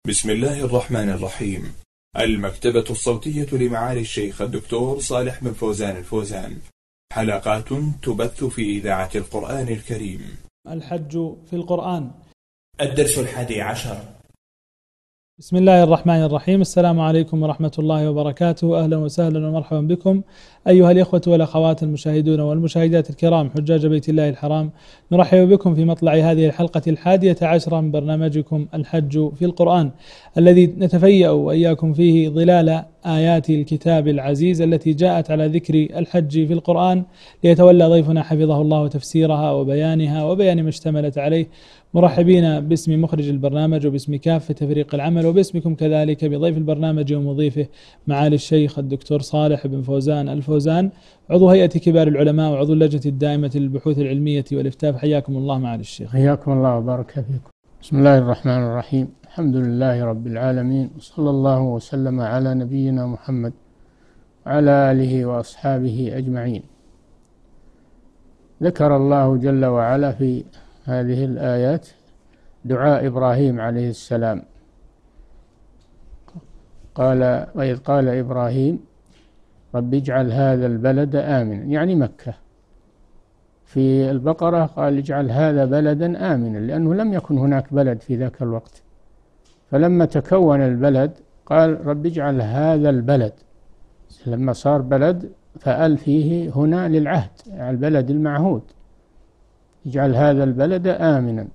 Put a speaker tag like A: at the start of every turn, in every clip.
A: بسم الله الرحمن الرحيم. المكتبة الصوتية لمعالي الشيخ الدكتور صالح بن فوزان الفوزان. حلقات تبث في إذاعة القرآن الكريم.
B: الحج في القرآن.
A: الدرس 11.
B: بسم الله الرحمن الرحيم. السلام عليكم ورحمة الله وبركاته. أهلا وسهلا ومرحبا بكم أيها الإخوة والأخوات المشاهدون والمشاهدات الكرام حجاج بيت الله الحرام. نرحب بكم في مطلع هذه الحلقة 11 من برنامجكم الحج في القرآن، الذي نتفيأ وإياكم فيه ظلال آيات الكتاب العزيز التي جاءت على ذكر الحج في القرآن، ليتولى ضيفنا حفظه الله تفسيرها وبيانها وبيان ما اشتملت عليه، مرحبين باسم مخرج البرنامج وباسم كافة فريق العمل وباسمكم كذلك بضيف البرنامج ومضيفه معالي الشيخ الدكتور صالح بن فوزان الفوزان، عضو هيئة كبار العلماء وعضو اللجنة الدائمة للبحوث العلمية والإفتاء. حياكم الله معالي الشيخ.
C: حياكم الله وبارك فيكم. بسم الله الرحمن الرحيم. الحمد لله رب العالمين، وصلى الله وسلم على نبينا محمد وعلى آله وأصحابه أجمعين. ذكر الله جل وعلا في هذه الآيات دعاء إبراهيم عليه السلام. وإذ قال إبراهيم رب اجعل هذا البلد آمنا، يعني مكة. في البقرة قال اجعل هذا بلدا آمنا، لأنه لم يكن هناك بلد في ذاك الوقت، فلما تكون البلد قال رب اجعل هذا البلد، لما صار بلد فأل فيه هنا للعهد، البلد المعهود، اجعل هذا البلد آمنا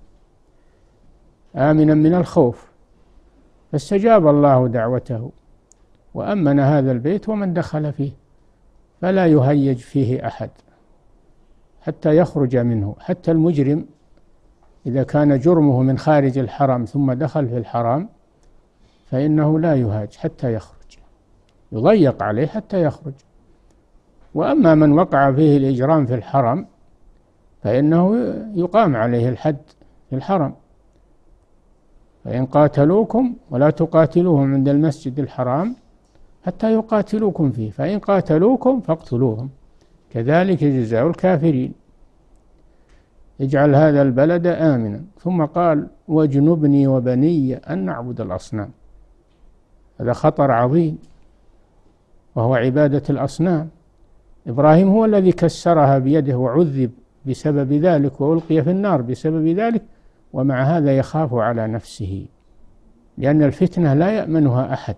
C: من الخوف. فاستجاب الله دعوته وأمن هذا البيت ومن دخل فيه، فلا يهيج فيه أحد حتى يخرج منه. حتى المجرم إذا كان جرمه من خارج الحرم ثم دخل في الحرام فإنه لا يهاج حتى يخرج، يضيق عليه حتى يخرج. وأما من وقع فيه الإجرام في الحرم فإنه يقام عليه الحد في الحرم. فإن قاتلوكم ولا تقاتلوهم عند المسجد الحرام حتى يقاتلوكم فيه، فإن قاتلوكم فاقتلوهم، كذلك جزاء الكافرين. اجعل هذا البلد آمنا. ثم قال واجنبني وبني أن نعبد الأصنام. هذا خطر عظيم، وهو عبادة الأصنام. إبراهيم هو الذي كسرها بيده وعذب بسبب ذلك وألقي في النار بسبب ذلك، ومع هذا يخاف على نفسه، لأن الفتنة لا يأمنها أحد،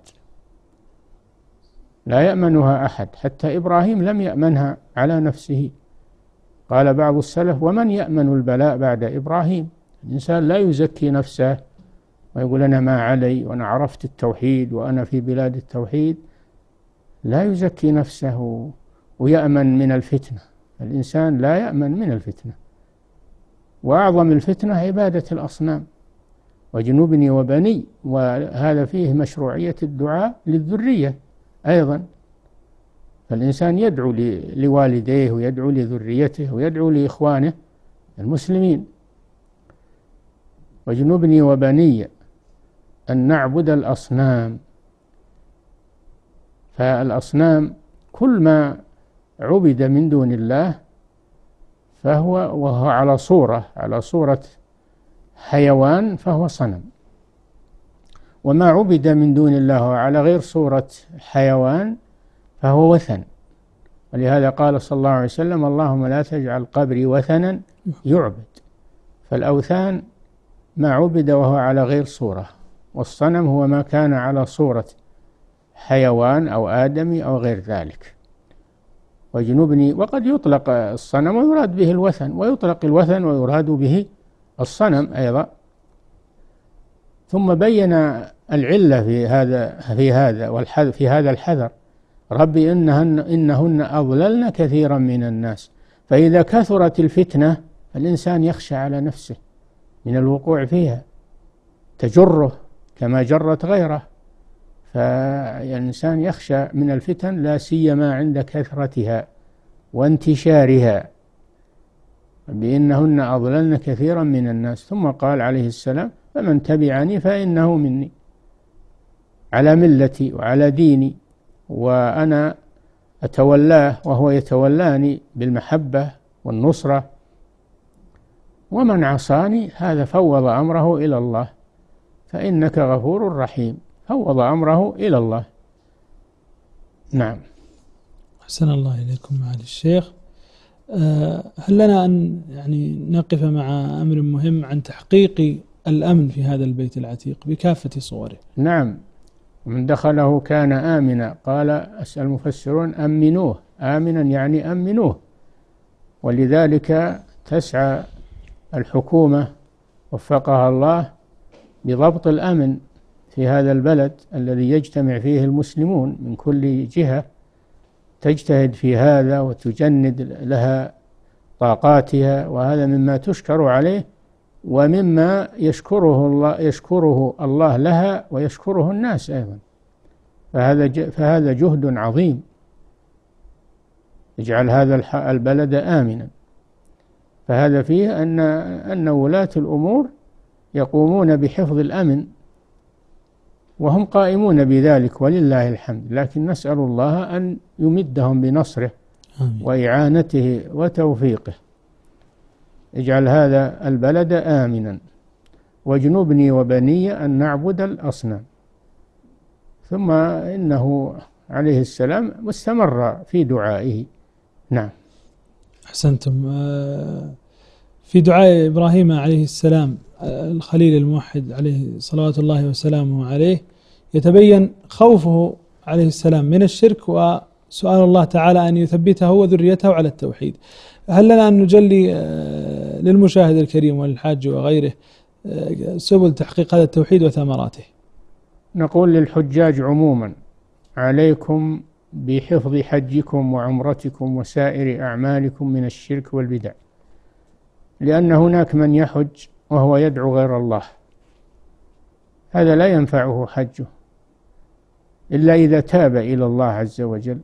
C: لا يأمنها أحد، حتى إبراهيم لم يأمنها على نفسه. قال بعض السلف ومن يأمن البلاء بعد إبراهيم؟ الإنسان لا يزكي نفسه ويقول أنا ما علي وأنا عرفت التوحيد وأنا في بلاد التوحيد، لا يزكي نفسه ويأمن من الفتنة. الإنسان لا يأمن من الفتنة، وأعظم الفتنة عبادة الأصنام. واجنبني وبني، وهذا فيه مشروعية الدعاء للذرية أيضا، فالإنسان يدعو لوالديه ويدعو لذريته ويدعو لإخوانه المسلمين. واجنبني وبني أن نعبد الأصنام. فالأصنام كل ما عبد من دون الله وهو على صورة حيوان فهو صنم، وما عبد من دون الله على غير صورة حيوان فهو وثن. ولهذا قال صلى الله عليه وسلم اللهم لا تجعل قبري وثنا يعبد. فالأوثان ما عبد وهو على غير صورة، والصنم هو ما كان على صورة حيوان أو آدمي أو غير ذلك. واجنبني، وقد يطلق الصنم ويراد به الوثن، ويطلق الوثن ويراد به الصنم أيضا. ثم بين العلة في هذا الحذر. ربي إنهن أضللن كثيرا من الناس. فإذا كثرت الفتنة الإنسان يخشى على نفسه من الوقوع فيها، تجره كما جرت غيره. فالإنسان يخشى من الفتن، لا سيما عند كثرتها وانتشارها، بإنهن أضللن كثيرا من الناس. ثم قال عليه السلام فمن تبعني فإنه مني، على ملتي وعلى ديني، وأنا أتولاه وهو يتولاني بالمحبة والنصرة. ومن عصاني هذا فوض أمره إلى الله. فإنك غفور رحيم. فوض أمره إلى الله. نعم.
B: أحسن الله إليكم معالي الشيخ. هل لنا أن يعني نقف مع أمر مهم عن تحقيق الأمن في هذا البيت العتيق بكافة صوره؟
C: نعم. من دخله كان آمنا. قال المفسرون أمنوه. آمنا يعني أمنوه. ولذلك تسعى الحكومة وفقها الله بضبط الأمن في هذا البلد الذي يجتمع فيه المسلمون من كل جهة، تجتهد في هذا وتجند لها طاقاتها، وهذا مما تشكر عليه ومما يشكره الله لها ويشكره الناس أيضا. فهذا جهد عظيم يجعل هذا البلد آمنا. فهذا فيه أن ولاة الأمور يقومون بحفظ الأمن، وهم قائمون بذلك ولله الحمد، لكن نسأل الله أن يمدهم بنصره وإعانته وتوفيقه. اجعل هذا البلد آمنا واجنبني وبني أن نعبد الأصنام. ثم إنه عليه السلام مستمر في دعائه. نعم.
B: أحسنتم. في دعاء إبراهيم عليه السلام الخليل الموحد عليه صلوات الله وسلامه عليه يتبين خوفه عليه السلام من الشرك وسؤال الله تعالى أن يثبته وذريته على التوحيد. هل لنا أن نجلي للمشاهد الكريم والحاج وغيره سبل تحقيق هذا التوحيد وثمراته؟
C: نقول للحجاج عموما: عليكم بحفظ حجكم وعمرتكم وسائر أعمالكم من الشرك والبدع، لأن هناك من يحج وهو يدعو غير الله، هذا لا ينفعه حجه إلا إذا تاب إلى الله عز وجل.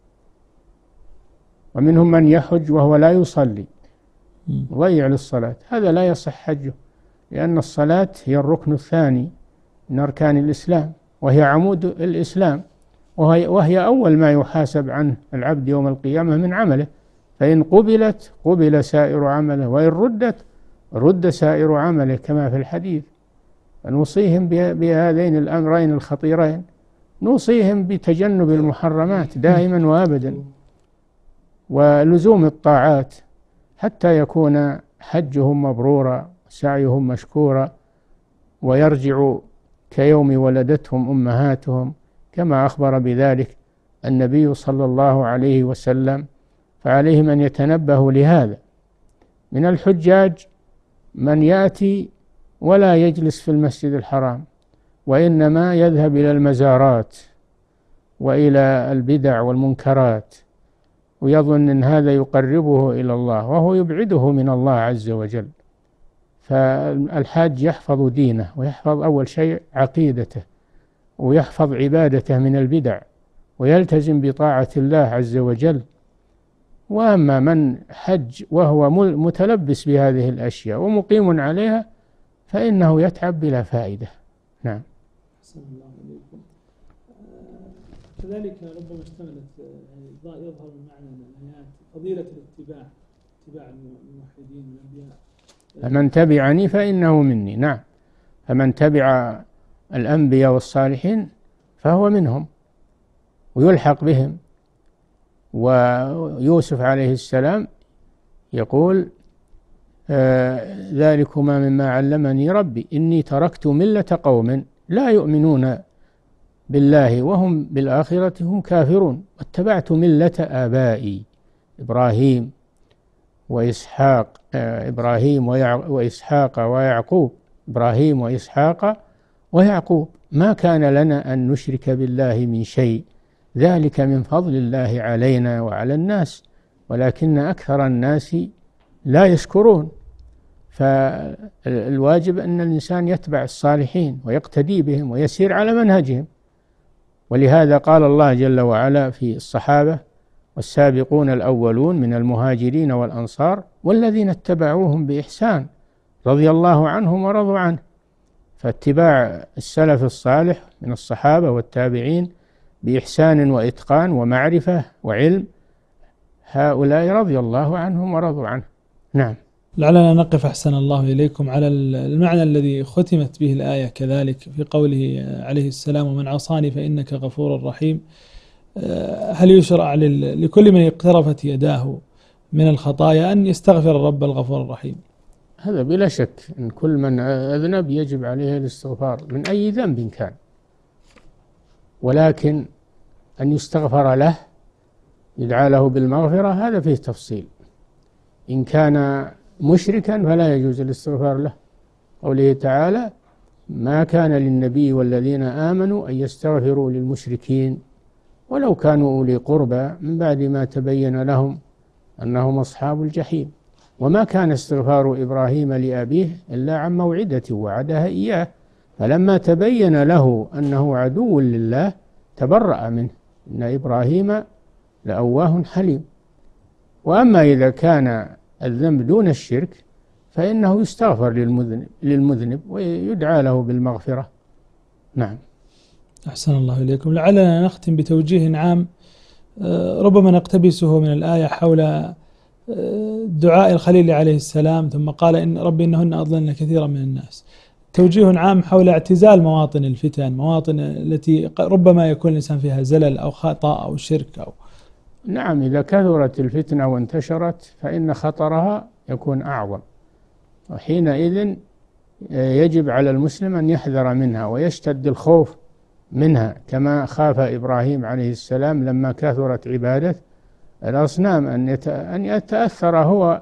C: ومنهم من يحج وهو لا يصلي، ضيع للصلاة، هذا لا يصح حجه، لأن الصلاة هي الركن الثاني من أركان الإسلام، وهي عمود الإسلام، وهي أول ما يحاسب عنه العبد يوم القيامة من عمله. فإن قبلت قبل سائر عمله، وإن ردت رد سائر عمله كما في الحديث. فنوصيهم بهذين الأمرين الخطيرين، نوصيهم بتجنب المحرمات دائما وأبدا ولزوم الطاعات حتى يكون حجهم مبرورا سعيهم مشكورا، ويرجعوا كيوم ولدتهم أمهاتهم كما أخبر بذلك النبي صلى الله عليه وسلم. فعليهم أن يتنبهوا لهذا. من الحجاج من يأتي ولا يجلس في المسجد الحرام، وإنما يذهب إلى المزارات وإلى البدع والمنكرات، ويظن أن هذا يقربه إلى الله وهو يبعده من الله عز وجل. فالحاج يحفظ دينه، ويحفظ أول شيء عقيدته، ويحفظ عبادته من البدع، ويلتزم بطاعة الله عز وجل. وأما من حج وهو متلبس بهذه الأشياء ومقيم عليها فإنه يتعب بلا فائدة. نعم.
B: أحسن الله عليكم. كذلك ربما اشتملت يظهر المعنى من الآيات فضيلة اتباع الموحدين والأنبياء.
C: فمن تبعني فإنه مني. نعم. فمن تبع الأنبياء والصالحين فهو منهم ويلحق بهم. ويوسف عليه السلام يقول: ذلكما مما علمني ربي إني تركت ملة قوم لا يؤمنون بالله وهم بالآخرة هم كافرون واتبعت ملة آبائي إبراهيم وإسحاق ويعقوب إبراهيم وإسحاق ويعقوب ما كان لنا أن نشرك بالله من شيء ذلك من فضل الله علينا وعلى الناس ولكن أكثر الناس لا يشكرون. فالواجب أن الإنسان يتبع الصالحين ويقتدي بهم ويسير على منهجهم. ولهذا قال الله جل وعلا في الصحابة: والسابقون الأولون من المهاجرين والأنصار والذين اتبعوهم بإحسان رضي الله عنهم ورضوا عنه. فاتباع السلف الصالح من الصحابة والتابعين بإحسان وإتقان ومعرفة وعلم، هؤلاء رضي الله عنهم ورضوا عنه. نعم.
B: لعلنا نقف أحسن الله إليكم على المعنى الذي ختمت به الآية كذلك في قوله عليه السلام: ومن عصاني فإنك غفور رحيم. هل يشرع لكل من اقترفت يداه من الخطايا أن يستغفر الرب الغفور الرحيم؟
C: هذا بلا شك، إن كل من أذنب يجب عليه الاستغفار من أي ذنب كان، ولكن أن يستغفر له، يدعى له بالمغفرة، هذا فيه تفصيل. إن كان مشركا فلا يجوز الاستغفار له، قوله تعالى: ما كان للنبي والذين آمنوا أن يستغفروا للمشركين ولو كانوا أولي قربى من بعد ما تبين لهم أنهم أصحاب الجحيم. وما كان استغفار إبراهيم لأبيه إلا عن موعدة وعدها إياه، فلما تبين له أنه عدو لله تبرأ منه، إن إبراهيم لأواه حليم. وأما إذا كان الذنب دون الشرك فإنه يستغفر للمذنب ويدعى له بالمغفرة. نعم.
B: أحسن الله إليكم. لعلنا نختم بتوجيه عام ربما نقتبسه من الآية حول دعاء الخليل عليه السلام، ثم قال: إن ربي إنهن أضللن كثيرا من الناس. توجيه عام حول اعتزال مواطن الفتن، مواطن التي ربما يكون الإنسان فيها زلل أو خطأ أو شرك أو.
C: نعم، إذا كثرت الفتنة وانتشرت فإن خطرها يكون أعظم، وحينئذ يجب على المسلم أن يحذر منها ويشتد الخوف منها، كما خاف إبراهيم عليه السلام لما كثرت عبادة الأصنام أن يتأثر هو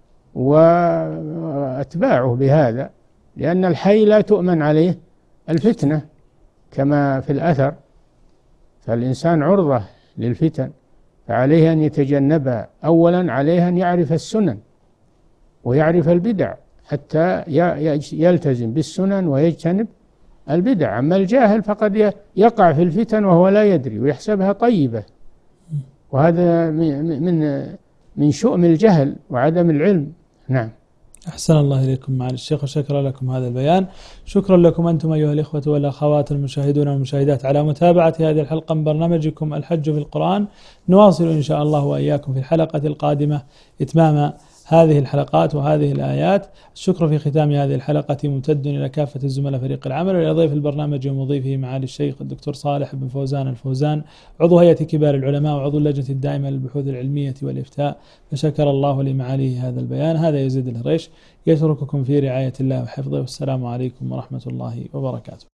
C: وأتباعه بهذا، لأن الحي لا تؤمن عليه الفتنة كما في الأثر، فالإنسان عرضة للفتن، فعليه أن يتجنبها. أولا عليه أن يعرف السنن ويعرف البدع حتى يلتزم بالسنن ويجتنب البدع. أما الجاهل فقد يقع في الفتن وهو لا يدري ويحسبها طيبة، وهذا من شؤم الجهل وعدم العلم. نعم.
B: أحسن الله إليكم معالي الشيخ، وشكرا لكم هذا البيان. شكرا لكم أنتم أيها الإخوة والأخوات المشاهدون والمشاهدات على متابعة هذه الحلقة من برنامجكم الحج في القرآن. نواصل إن شاء الله وإياكم في الحلقة القادمة إتمام هذه الحلقات وهذه الآيات. الشكر في ختام هذه الحلقة ممتد إلى كافة الزملاء فريق العمل، وإلى ضيف البرنامج ومضيفه معالي الشيخ الدكتور صالح بن فوزان الفوزان، عضو هيئة كبار العلماء وعضو اللجنة الدائمة للبحوث العلمية والإفتاء. فشكر الله لمعاليه هذا البيان. هذا يزيد الهريش يترككم في رعاية الله وحفظه، والسلام عليكم ورحمة الله وبركاته.